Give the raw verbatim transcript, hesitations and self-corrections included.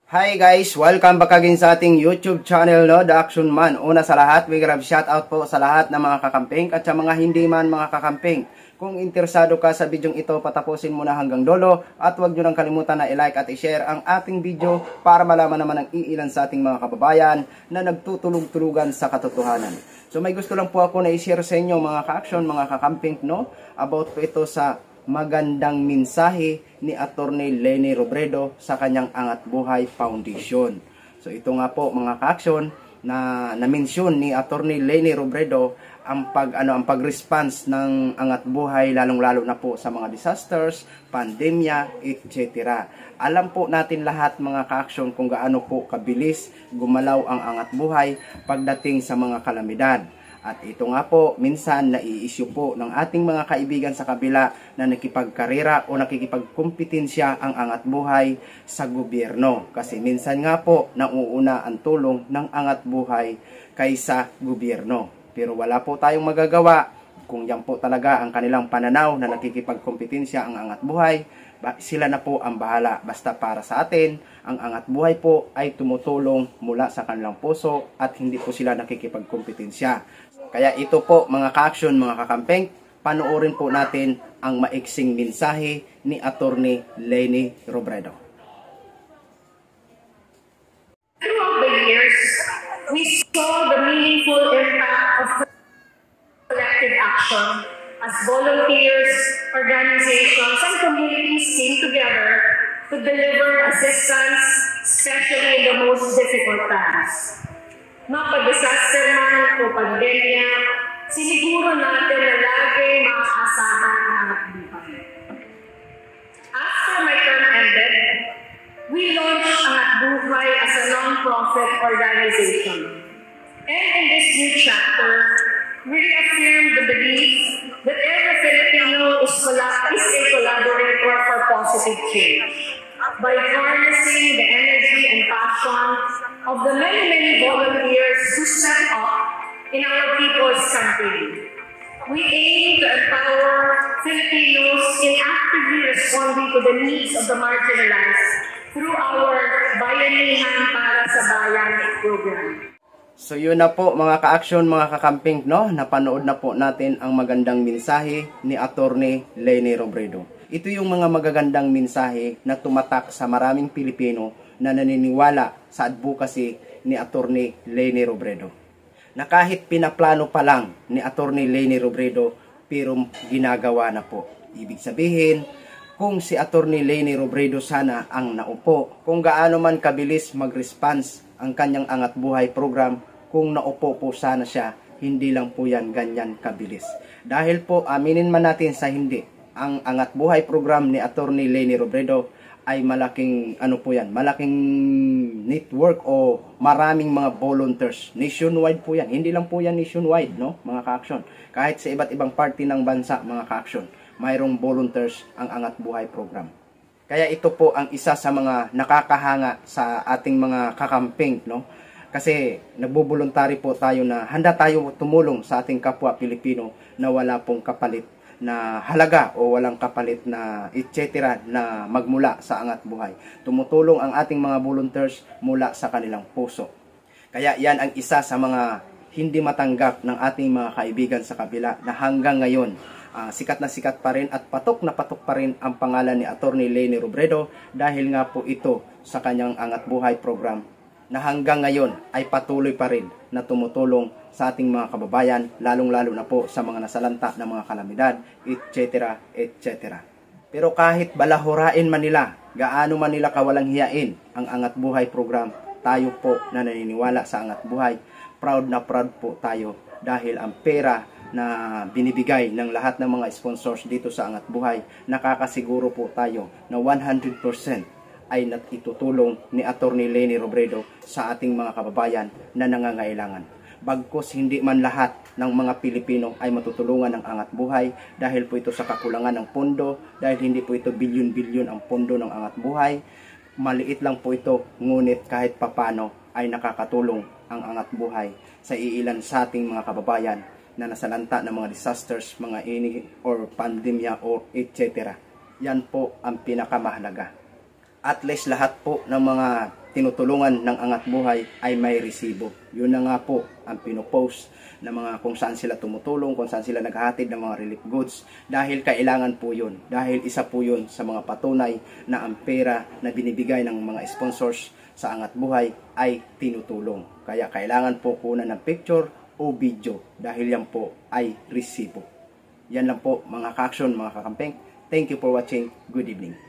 Hi guys! Welcome back again sa ating YouTube channel, no? The Action Man. Una sa lahat, we grab shoutout po sa lahat ng mga kakamping at sa mga hindi man mga kakamping. Kung interesado ka sa bidyong ito, patapusin mo na hanggang dulo at huwag nyo nang kalimutan na i-like at i-share ang ating video para malaman naman ang iilan sa ating mga kababayan na nagtutulog-tulugan sa katotohanan. So may gusto lang po ako na i-share sa inyo mga ka-action, mga kakamping, no? About po ito sa magandang mensahe ni Attorney Leni Robredo sa kanyang Angat Buhay Foundation. So ito nga po mga ka-action na na-mention ni Attorney Leni Robredo ang pag ano ang pag-response ng Angat Buhay lalong-lalo na po sa mga disasters, pandemya, et cetera. Alam po natin lahat mga ka-action kung gaano po kabilis gumalaw ang Angat Buhay pagdating sa mga kalamidad. At ito nga po, minsan nai-issue po ng ating mga kaibigan sa kabila na nakipagkarera o nakikipagkompetensya ang Angat Buhay sa gobyerno. Kasi minsan nga po, nauuna ang tulong ng Angat Buhay kaysa gobyerno. Pero wala po tayong magagawa kung yan po talaga ang kanilang pananaw na nakikipagkompetensya ang Angat Buhay. Sila na po ang bahala. Basta para sa atin, ang Angat Buhay po ay tumutulong mula sa kanilang puso at hindi po sila nakikipagkompetensya. Kaya ito po mga ka-action, mga kakampeng, panoorin po natin ang maiksing mensahe ni Attorney Leni Robredo. Throughout the years, we saw the meaningful impact of collective action as volunteers, organizations, and communities came together to deliver assistance, especially in the most difficult times. Mapag-disaster man o pandemya, siniguro natin na lagi maaasahan ang Angat Buhay. After my term ended, we launched Angat Buhay as a non-profit organization. And in this new chapter, we reaffirm the belief that every Filipino is, is a collaborator for positive change. By harnessing the energy and passion of the many, many volunteers who step up in our people's campaign. We aim to empower Filipinos in actively responding to the needs of the marginalized through our Bayanihan para sa Bayan program. So yun na po mga ka-action, mga kakamping, no? Napanood na po natin ang magandang mensahe ni Attorney Leni Robredo. Ito yung mga magagandang mensahe na tumatak sa maraming Pilipino na naniniwala sa advocacy ni Attorney Leni Robredo. Na kahit pinaplano pa lang ni Attorney Leni Robredo, pero ginagawa na po. Ibig sabihin, kung si Attorney Leni Robredo sana ang naupo, kung gaano man kabilis mag-response ang kanyang Angat Buhay program, kung naupo po sana siya, hindi lang po yan ganyan kabilis. Dahil po, aminin man natin sa hindi, ang Angat Buhay program ni Attorney Leni Robredo ay malaking ano po yan, malaking network o maraming mga volunteers. Nationwide po yan. Hindi lang po yan nationwide, no, mga ka-action. Kahit sa iba't ibang party ng bansa, mga ka-action, mayroong volunteers ang Angat Buhay program. Kaya ito po ang isa sa mga nakakahanga sa ating mga kakamping, no? Kasi nagbubuluntary po tayo na handa tayo tumulong sa ating kapwa Pilipino na wala pong kapalit na halaga o walang kapalit na et cetera na magmula sa Angat Buhay. Tumutulong ang ating mga volunteers mula sa kanilang puso. Kaya yan ang isa sa mga hindi matanggap ng ating mga kaibigan sa kabila na hanggang ngayon uh, sikat na sikat pa rin at patok na patok pa rin ang pangalan ni Attorney Leni Robredo dahil nga po ito sa kanyang Angat Buhay program na hanggang ngayon ay patuloy pa rin na tumutulong sa ating mga kababayan, lalong-lalo na po sa mga nasalanta ng mga kalamidad, et cetera, et cetera. Pero kahit balahurain man nila, gaano man nila kawalang hiyain ang Angat Buhay program, tayo po na naniniwala sa Angat Buhay, proud na proud po tayo dahil ang pera na binibigay ng lahat ng mga sponsors dito sa Angat Buhay, nakakasiguro po tayo na one hundred percent ay natutulong ni Attorney Leni Robredo sa ating mga kababayan na nangangailangan. Bagkus hindi man lahat ng mga Pilipino ay matutulungan ng Angat Buhay dahil po ito sa kakulangan ng pondo, dahil hindi po ito bilyon-bilyon ang pondo ng Angat Buhay. Maliit lang po ito, ngunit kahit papano ay nakakatulong ang Angat Buhay sa iilan sa ating mga kababayan na nasalanta ng mga disasters, mga ini or pandemya or et cetera. Yan po ang pinakamahalaga. At least lahat po ng mga tinutulungan ng Angat Buhay ay may resibo. Yun na nga po ang pinopost na mga kung saan sila tumutulong, kung saan sila naghahatid ng mga relief goods, dahil kailangan po yun. Dahil isa po yun sa mga patunay na ang pera na binibigay ng mga sponsors sa Angat Buhay ay tinutulong. Kaya kailangan po kunan ng picture o video dahil yan po ay resibo. Yan lang po mga ka-action, mga kakampeng. Thank you for watching. Good evening.